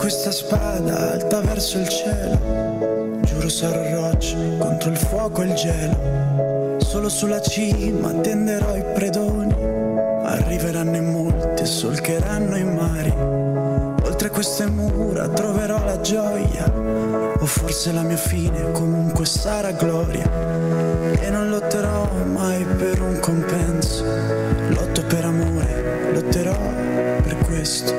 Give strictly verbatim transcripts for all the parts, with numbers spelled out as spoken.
questa spada alta verso il cielo, giuro sarò roccia contro il fuoco e il gelo. Solo sulla cima tenderò i predoni, arriveranno in molti e solcheranno i mari. Oltre queste mura troverò la gioia, o forse la mia fine comunque sarà gloria. E non lotterò mai per un compenso, lotto per amore, lotterò per questo.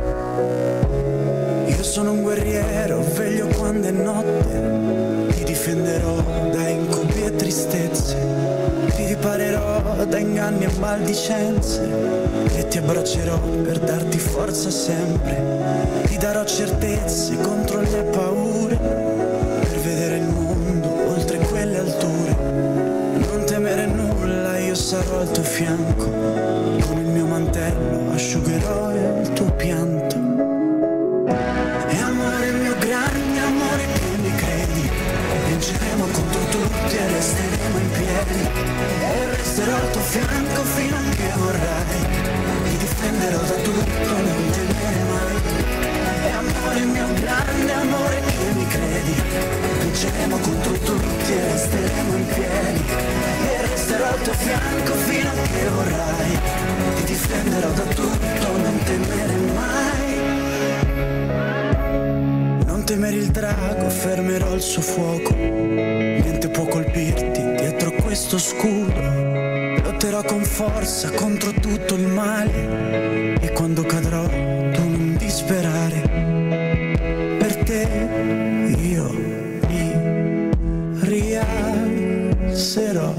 Io sono un guerriero, veglio quando è notte, ti difenderò da incubi e tristezze, ti riparerò da inganni e maldicenze e ti abbraccerò per darti forza sempre. Ti darò certezze contro le paure, per vedere il mondo oltre quelle alture. Non temere nulla, io sarò al tuo fianco, con il mio mantello asciugherò il tuo pianto. E amore mio grande amore che mi credi, vinceremo contro tutti e resteremo in piedi. E resterò al tuo fianco fino a che vorrai, ti difenderò da tutto, non temere mai. E amore mio grande amore che mi credi, vinceremo contro tutti e resteremo in piedi. E resterò al tuo fianco fino a che vorrai, ti difenderò da tutto, non temere mai. Non temere il drago, fermerò il suo fuoco, niente può colpirti dietro questo scudo. Lotterò con forza contro tutto il male, e quando cadrò tu non disperare. Per te io mi rialzerò.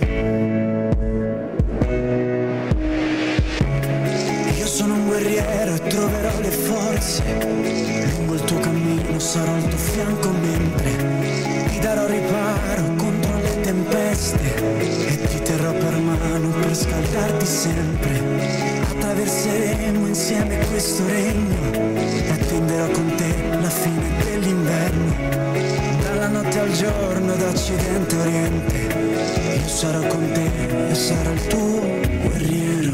Io sono un guerriero e troverò le forze, lungo il tuo cammino sarò al tuo fianco mentre ti darò riparo contro le tempeste e ti terrò per mano per scaldarti sempre. Attraverseremo insieme questo regno e attenderò con te la fine dell'inverno. Dalla notte al giorno, da occidente a oriente, io sarò con te e sarò il tuo guerriero.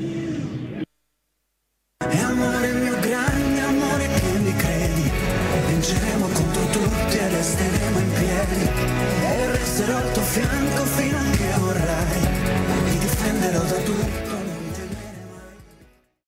E amore mio grande amore che mi credi, vinceremo contro tutti e resteremo in piedi. E resterò al tuo fianco fino a che vorrai, ti difenderò da tutto.